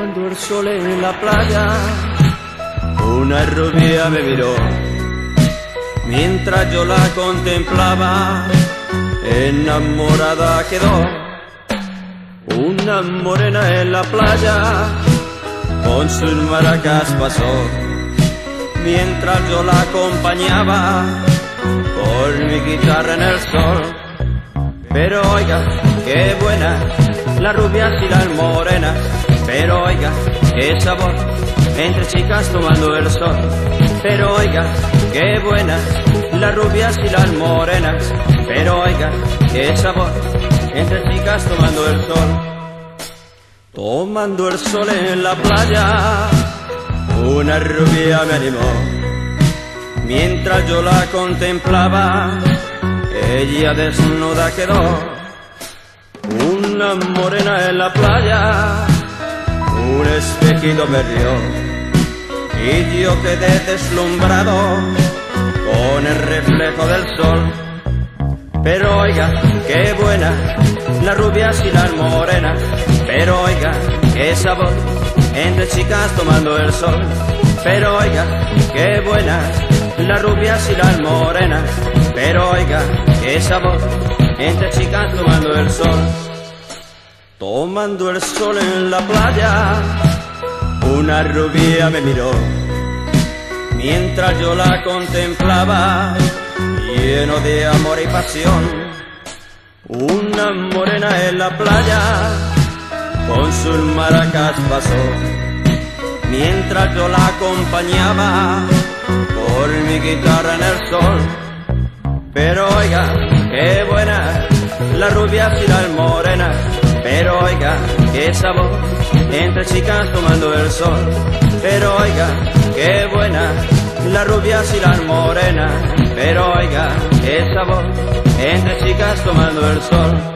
Tomando el sol en la playa, una rubia me miró. Mientras yo la contemplaba, enamorada quedó. Una morena en la playa, con sus maracas pasó. Mientras yo la acompañaba, por mi guitarra en el sol. Pero oiga, qué buena, las rubias y las morenas. Pero oiga, qué sabor, entre chicas tomando el sol. Pero oiga, qué buena, las rubias y las morenas. Pero oiga, qué sabor, entre chicas tomando el sol. Tomando el sol en la playa, una rubia me animó. Mientras yo la contemplaba, ella desnuda quedó. Una morena en la playa, un espejito me rió. Y yo quedé deslumbrado con el reflejo del sol. Pero oiga, qué buena, las rubias y las morenas. Pero oiga, qué sabor, entre chicas tomando el sol. Pero oiga, qué buena, las rubias y las morenas. Pero oiga, qué sabor, entre chicas tomando el sol. Tomando el sol en la playa, una rubia me miró. Mientras yo la contemplaba, lleno de amor y pasión. Una morena en la playa, con sus maracas pasó. Mientras yo la acompañaba, por mi guitarra en el sol. Pero oiga, qué buena, las rubias y las morenas. Pero oiga, qué sabor, entre chicas tomando el sol. Pero oiga, qué buena, las rubias y las morenas. Pero oiga, qué sabor, entre chicas tomando el sol.